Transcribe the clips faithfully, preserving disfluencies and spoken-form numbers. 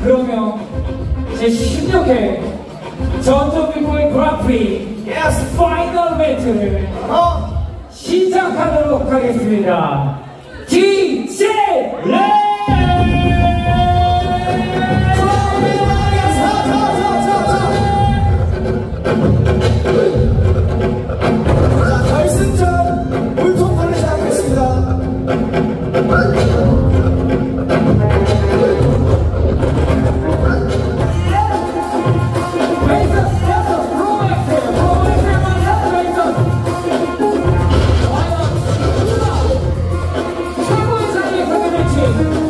그러면 제십육 회 전주비보이 그랑프리 예스 파이널 멘트를 어? 시작하도록 하겠습니다. 디제이 레 결승전 물통판을 시작하겠습니다. 최고의 자리에 서게 될지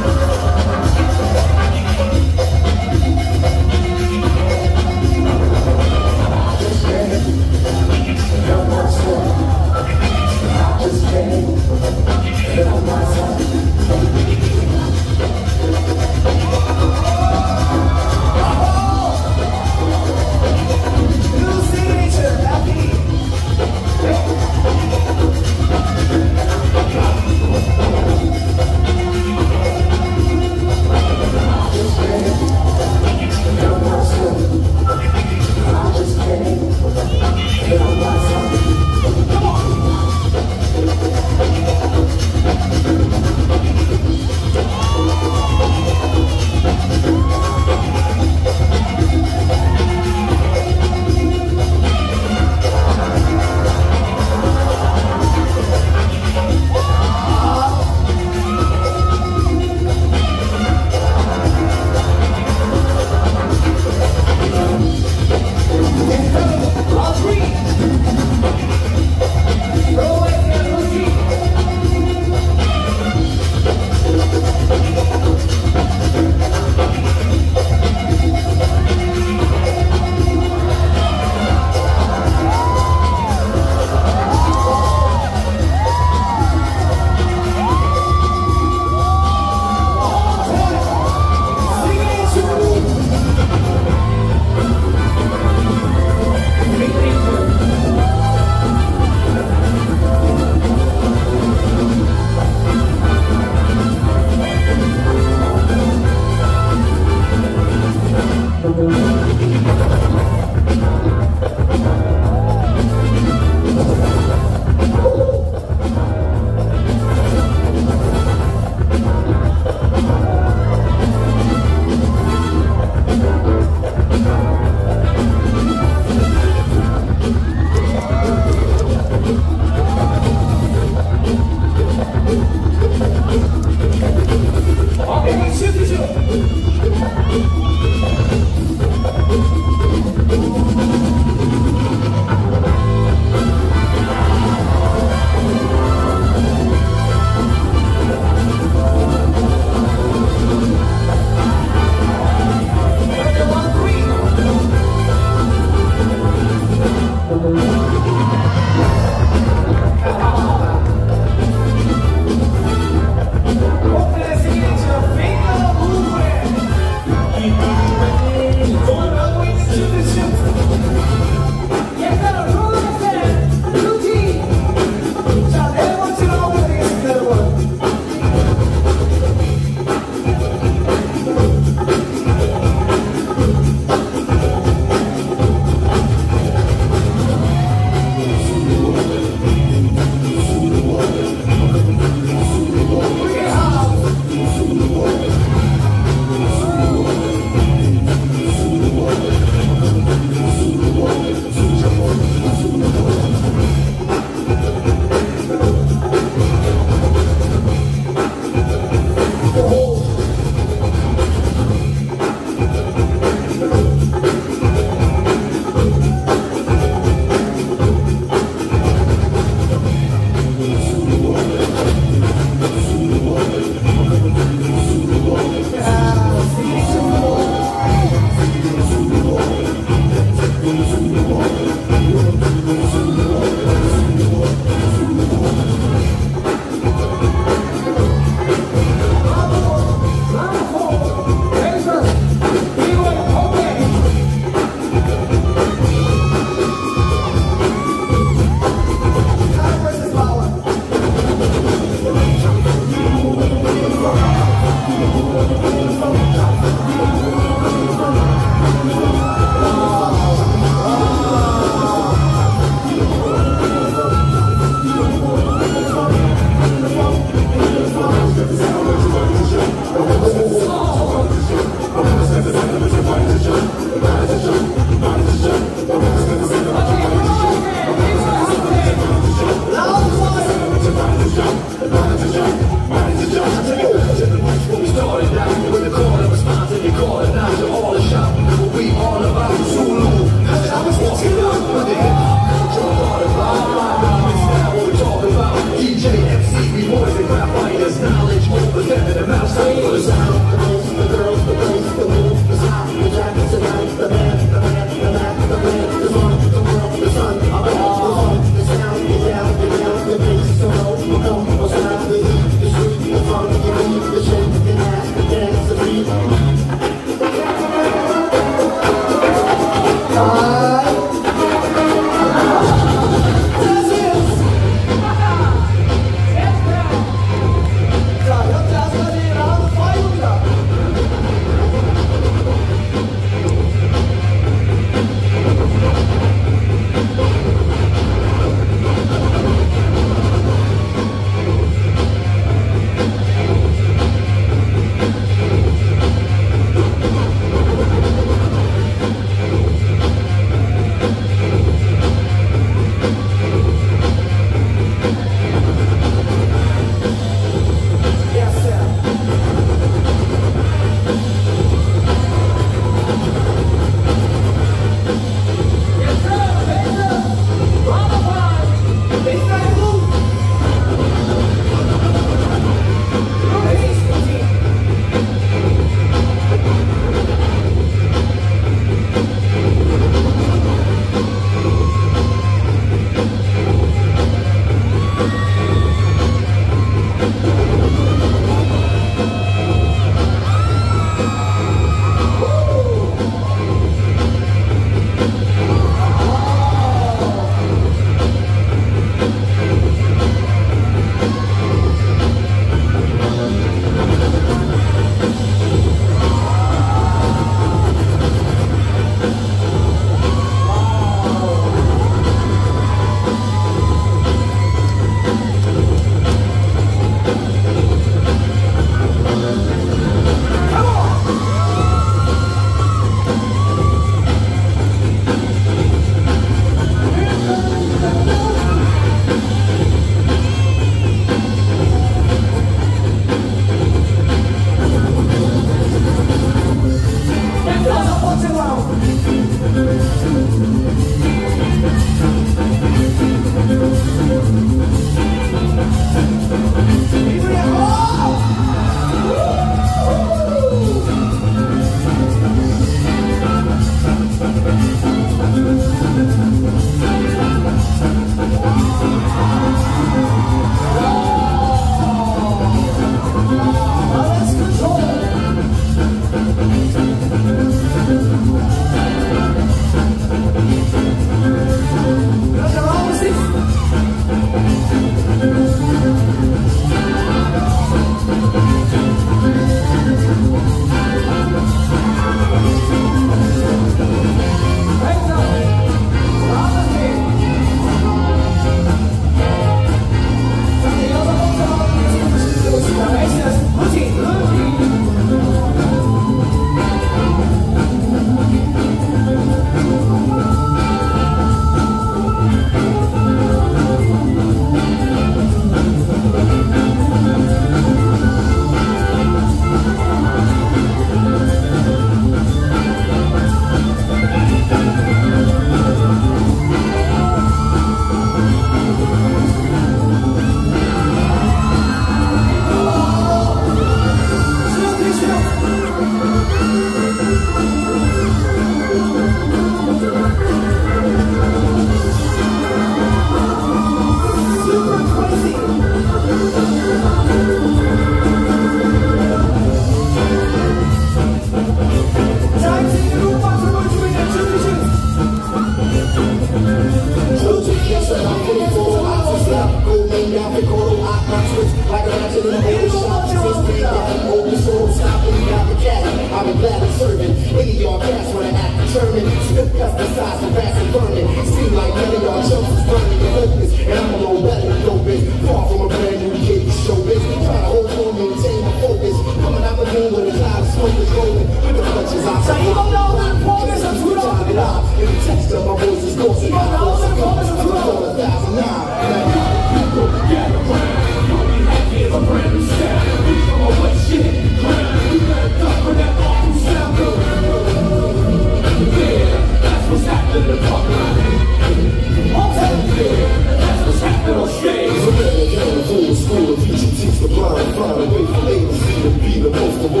School of teaching, teach the blind, find a way for A to Z to be the most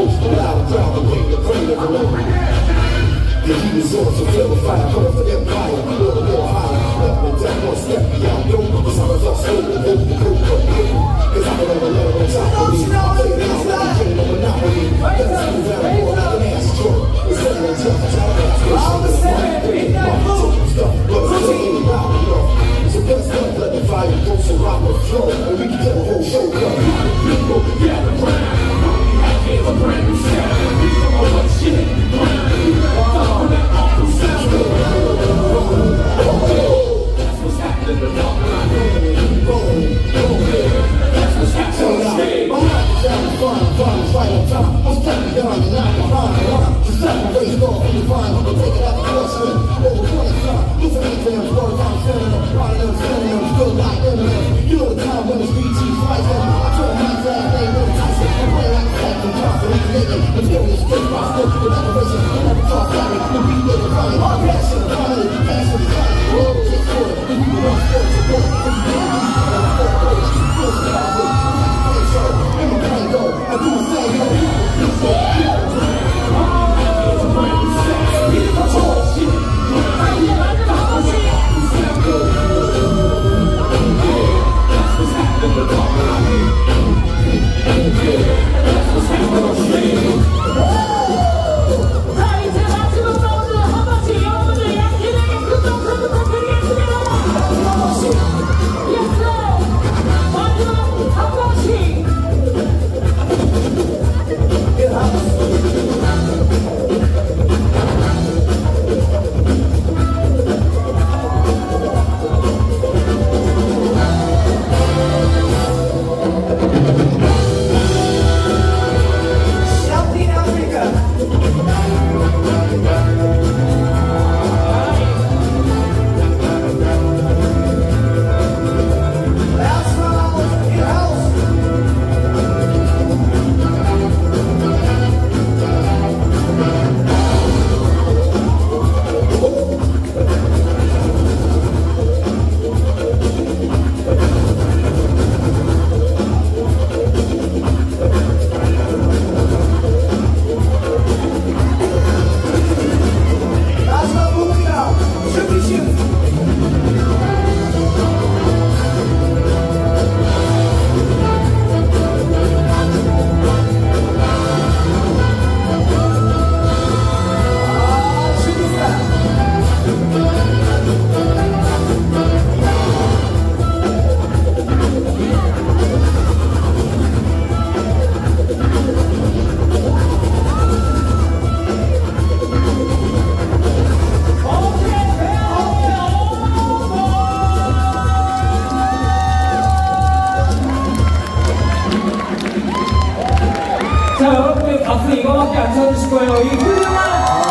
자, 여러분들 박수 이거밖에 안 쳐주실 거예요. 이 훌륭한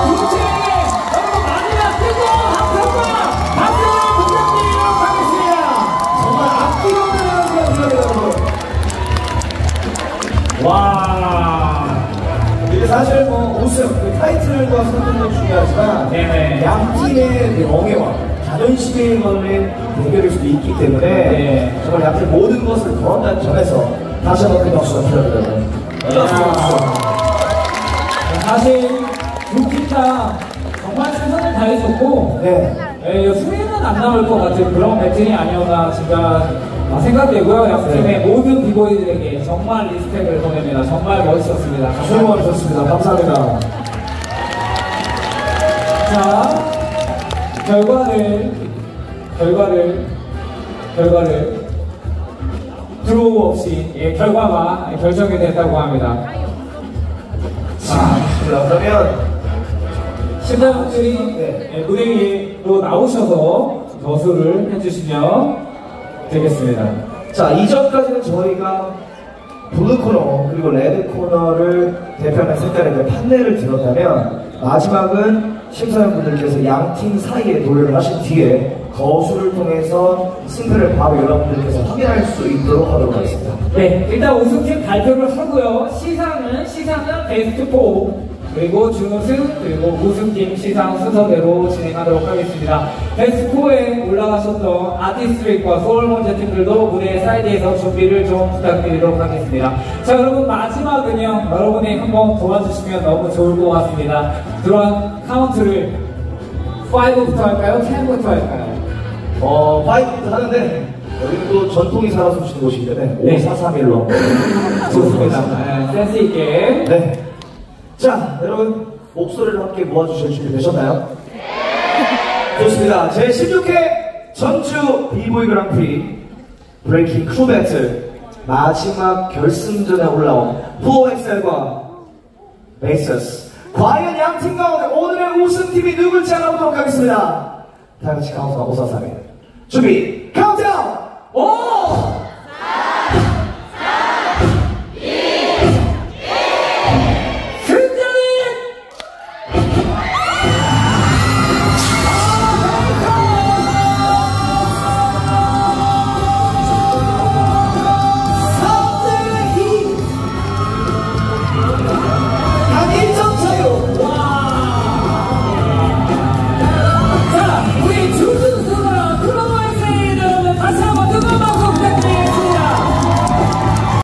동체에게 여러분 마지막 뜨거운 함성과 박수를 부탁드리도록 하겠습니다. 정말 아끼는 여러분. 와. 이게 사실 뭐 우승, 그 타이틀과 선택도 중요하지만 네네. 양 팀의 그 명예와 자존심에 걸린 대결일 수도 있기 때문에 네. 정말 양팀 모든 것을 걸었다는 점에서 다시 한번 큰 박수가 필요합니다. 사실 두 팀 다 정말 최선을 다해줬고 네. 예, 후회는 안 나올 것 같은 그런 배틀이 아니었나 제가 생각되고요. 양 팀의 네. 모든 비보이들에게 정말 리스펙을 보냅니다. 정말 멋있었습니다. 정말 좋습니다. 감사합니다. 자, 결과를 결과를 결과를 드로우 없이 예, 결과가 결정이 됐다고 합니다. 자, 그러면 심사분들이 네. 예, 무대 위로 나오셔서 저수를 해주시면 되겠습니다. 자, 이전까지는 저희가 블루 코너 그리고 레드 코너를 대표하는 색깔의 그 판넬을 들었다면 마지막은 심사위원분들께서 양 팀 사이에 노래를 하신 뒤에 거수를 통해서 승패를 바로 여러분들께서 확인할 수 있도록 하도록 하겠습니다. 네, 일단 우승팀 발표를 하고요. 시상은 시상은 베스트 사 그리고 준우승 그리고 우승팀 시상 순서대로 진행하도록 하겠습니다. 베스트 사에 올라가셨던 아티스트릭과 소울몬제 팀들도 무대 사이드에서 준비를 좀 부탁드리도록 하겠습니다. 자, 여러분 마지막은요. 여러분이 한번 도와주시면 너무 좋을 것 같습니다. 그런 카운트를 오부터 할까요? 십부터 할까요? 어, 파이브부터 하는데 여기는 또 전통이 살아숨쉬는 곳이기 때문에 네. 오, 사, 삼, 일로 좋습니다. 네, 센스 있게. 네. 자, 여러분 목소리를 함께 모아주실 준비 되셨나요? 네. 좋습니다. 제십육 회 전주 비보이 그랑프리 브레이킹 크루 배틀 마지막 결승전에 올라온 포엑스엘과 베이서스. 과연 양팀 가운데 오늘의 우승팀이 누굴지 알아보도록 하겠습니다. 다 같이 카운트다운 오, 사, 삼, 일 준비 카운트다운! 오!